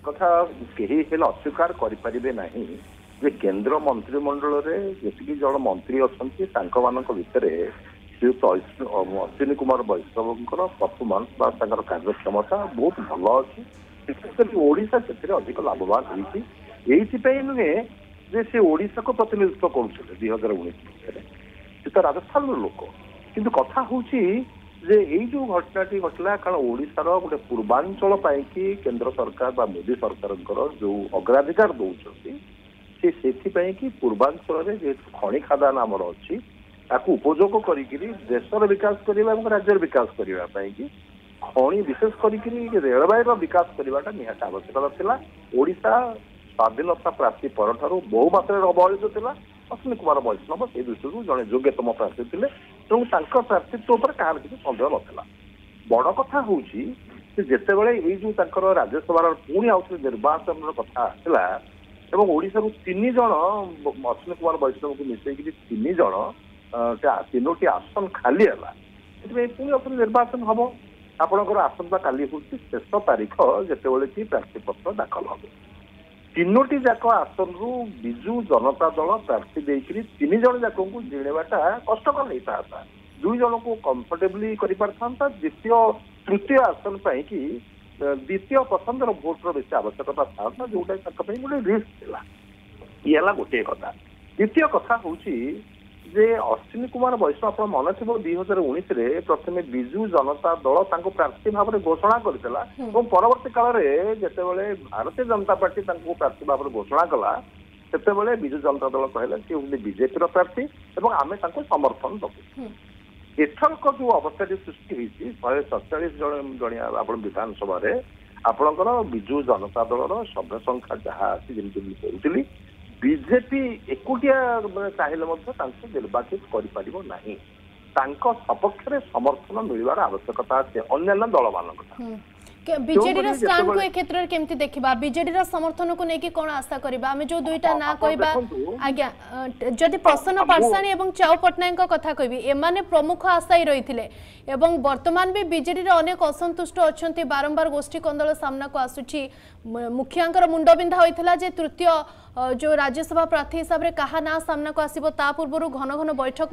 एकथा केही हेले अस्वीकार करिपारिबे नाही जे केंद्र मंत्रिमंडल रे जेतिकी जन मंत्री अछंती तांको मानक भितरे श्रीयुत अश्विनी कुमार वैष्णवଙ୍କର परफॉर्मेंस बा तांकर कार्यक्षमता बहुत भल अछि विशेषकर ओडिशा क्षेत्र अधिक लाभवान होईछि एइथिपई नुहे जे से ओडिशा को प्रतिनिधित्व करुछले 2019 मसीह से तो राजस्थान लोक किंतु कथा होउछि जे एई जो घटनाटी घटला कारण ओडिशार गोटे पूर्वांचल पाई केंद्र सरकार बा मोदी सरकार जो अग्राधिकार दौरान से पूर्वांचल में जेहेतु खनि खादान आमर अच्छी ताकू उपयोग करी देशर विकास करने और राज्य विकास करने खनि विशेष करी रेलवे विकास करवाटा निहात आवश्यकता थिला ओडिशा स्वाधीनता प्राप्ति पर बहु मात्रा अवहेलित थिला अश्विनी कुमार वैष्णव से दृष्टि जड़े योग्यतम प्रार्थी थे प्रार्थीत्व कहार किसी सन्देह नाला बड़ कथा हूँ जितेबाला जो राज्यसभा पुणी आउे निर्वाचन कथा आसला एवं ओडिशा तीन जन अश्विनी कुमार वैष्णव को मिसेक तीन जन तीनोटी आसन खाली है पुणी आउे निर्वाचन हम आपंकर आसंता काली हूँ शेष तारीख जितेबाला कि प्रार्थीपत्र दाखल हम तीनोटी जाक आसन रु विजु जनता दल प्रार्थी देकर तीन जन जाक जिणेवाटा कष्टकर नहीं था दुई जन को कंफर्टेबली था द्वितीय तृतीय आसन पाई कि द्वितीय पसंदर भोटर बेस आवश्यकता था जोटा गोटे रिस्क था ये गोटे कथा द्वितीय कथा हूँ जे अश्विनी कुमार वैष्णव आप मन थी 2019 प्रथम विजु जनता दल प्रार्थी भाव में घोषणा करता परवर्ती काल में जितेबाला भारतीय जनता पार्टी प्रार्थी भाव में घोषणा कला से विजु जनता दल कहला सी हूँ बीजेपी प्रार्थी और आम समर्थन दबू एथरक जो अवस्था सृष्टि 147 जन आप विधानसभा आपणकर विजु जनता दल सभ्य संख्या जहाँ अच्छी जमी करूली बीजेपी एकुटिया चाहिए निर्वाचित कर सपक्ष समर्थन मिलवार आवश्यकता अच्छे अन्य दल मान बीजेडी स्टैंड को क्षेत्र में केमती देखा बीजेडी समर्थन को लेकिन कौन आशा करबा हमें जो दुईटा ना कहबा आज्ञा जदि प्रसन्न पारसाणी और चाउ पट्टनायक कथा कहबी एमाने प्रमुख आशायी रही एवं वर्तमान भी बीजेडी अनेक असंतुष्ट अच्छा बारंबार गोष्ठी कंदल सामना को आसुची मुखिया मुंडबिंधा होता जे तृतीय जो राज्यसभा प्रार्थी हिसाब से कहा ना सामना को आसो ता पूर्व घन घन बैठक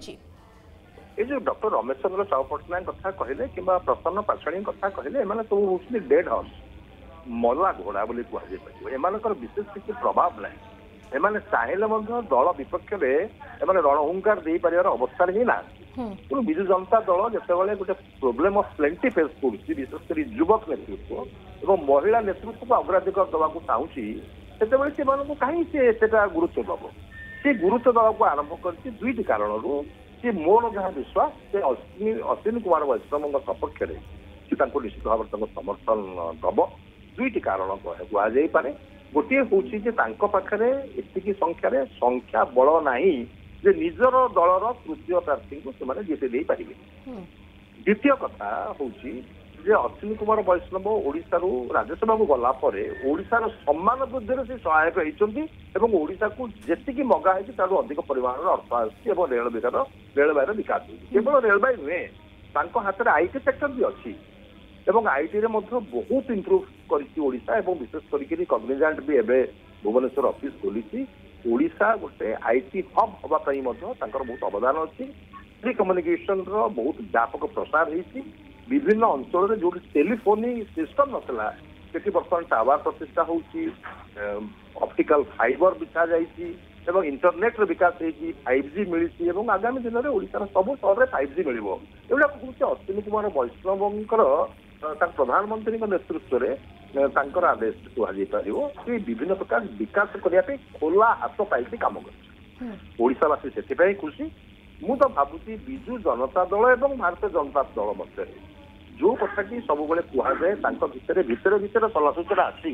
ये जो डॉक्टर रमेश चंद्र साहू पट्टनायक कथा कहले कि प्रसन्न पाषाणी कथा कहले एमाने सब हूँ डेड हॉर्स मला घोड़ा बोली कहुए एमानकर विशेष किसी प्रभाव ना एमाने चाहिए दल विपक्ष में रणहुंकार दे पार अवस्था ही ना तेणु विजु जनता दल जितेबाला गोटे प्रोब्लेम ऑफ प्लेंटी फेस कर विशेषकर युवक नेतृत्व और महिला नेतृत्व को अग्राधिकार देवाक चाहूँगी से कहीं गुरुत्व दब से गुरुत्व दवा को आरंभ कर दुईट कारण सी मोर जहाँ विश्वास से अश्विनी कुमार वैष्णव सपक्ष में निश्चित भाव समर्थन दब दुईट कारण कहुपे गोटे हूँ पाखे एति संख्या बल ना जे निजर दलर तृतीय प्रार्थी को जीते पारे द्वितीय कथा हूँ जे अश्विनी कुमार वैष्णव ओडिशा राज्यसभा को गलापर ओडिशार सम्मान वृद्धि से सहायक होती ओडिशा को जी मगा है अधिक परिमाण अर्थ आसी रेलवे विकास केवल रेलवे नुहे हाथ में आईटी सेक्टर भी अच्छी आईटी बहुत इम्प्रूव करोडिशा विशेष करके कग्निजेंट भी एवं भुवनेश्वर ऑफिस खोली ओडिशा गोटे आईटी हब हाँपाई बहुत अवदान अच्छी टेलीकम्युनिकेशन बहुत व्यापक प्रसार होती विभिन्न अंचल जो टेलीफोनी सिस्टम नाला से बर्तमान टावर प्रतिष्ठा होती ऑप्टिकल फाइबर बिछा जाइए इंटरनेट विकास होती 5G मिली आगामी दिन में ओडिशार सब सहर 5G मिल हूँ अश्विनी कुमार वैष्णव प्रधानमंत्री नेतृत्व में आदेश कहुपर विभिन्न प्रकार विकास करने खोला हाथ पाई कम करवासी से खुशी मु तो भावुँ विजु जनता दल और भारतीय जनता दल मध्य जो कथा कि सब कहुए भितर भितर सलासूचना आसी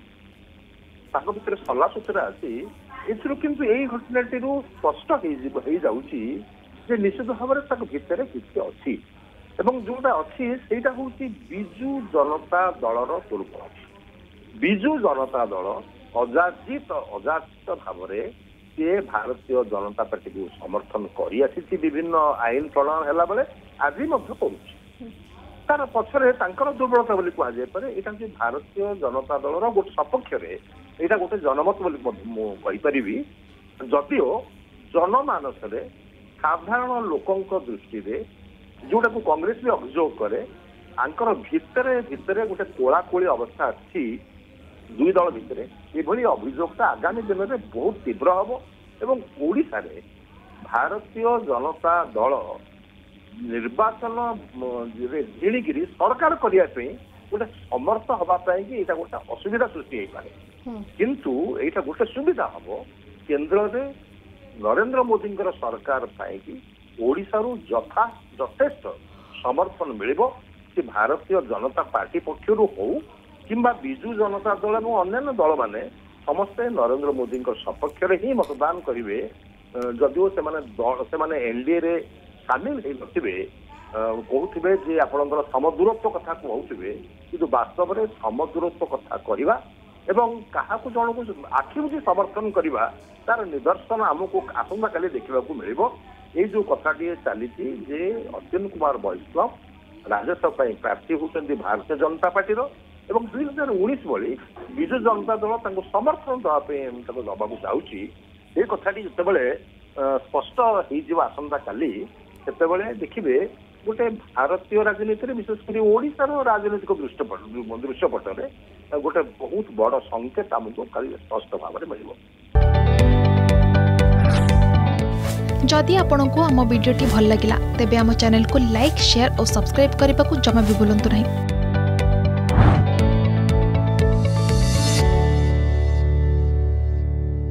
सलासूचना आसी किंतु यही घटनाटी स्पष्ट हो जाऊँगी निश्चित भाव में भितर किसी अच्छी जोटा अच्छी से हूँ विजु जनता दलर दुर्बल विजु जनता दल अजाचित भाव में सी भारतीय जनता पार्टी को समर्थन कर विभिन्न आईन प्रणयन है आज कर तार पछरे तांकर दुर्बलता बोली कह जाय पारे एटा जे भारतीय जनता दलर गोटे सपक्ष रे एटा गोटे जनमत बोली मु कहि परिबी जदिओ जनमानस रे साधारण लोकंक दृष्टि रे जोटा को कांग्रेस भी अभियोग करे आंकर भितरे भितरे गोटे कोलाकोली अवस्था अछि दुई दल भितरे एभली अभियोगता आगामी दिन में बहुत तीव्र हम एवं ओडिशा रे भारतीय जनता दल निर्वाचन जिणिकी सरकार करने गोटे समर्थ हवापाई कि यहाँ गोटे असुविधा सृष्टि हो पाए किंतु यहाँ गोटे सुविधा हम केन्द्र में नरेंद्र मोदी सरकार पाई ओडिशारू यथेष्ट समर्थन मिल कि भारतीय जनता पार्टी पक्षर हो किंबा बिजु जनता दल और अन्य दल माने समस्ते नरेंद्र मोदी सपक्ष ही मतदान करेंगे जदिओ से एनडीए रे सामिल होते कहते जे आपणकर समदूरत्व कथा कहते कि वास्तव में समदूरत्व कथा करवा एवं क्या जन को आखि बुझी समर्थन करवा तार निदर्शन आमको आसंता काली देखा मिल ये जो कथाटी चली जे अश्विनी कुमार वैष्णव राज्यसभा प्रार्थी होती भारतीय जनता पार्टी एवं 2019 भली विजु जनता दल समर्थन देवाई दबा जाऊँगी ये कथाटी जिते स्पष्ट हो आसंता काली से देखिए गोटे भारतीय राजनीति विशेषकर ओडिशार राजनीतिक दृश्यपट में गोटे बहुत बड़ संकेत आमको काली स्पष्ट भाव में मिल। जदि आपंक आम भिडी भल लगा तेब आम चैनल को लाइक शेयर और सब्सक्राइब करने को जमा भी भूलु नहीं।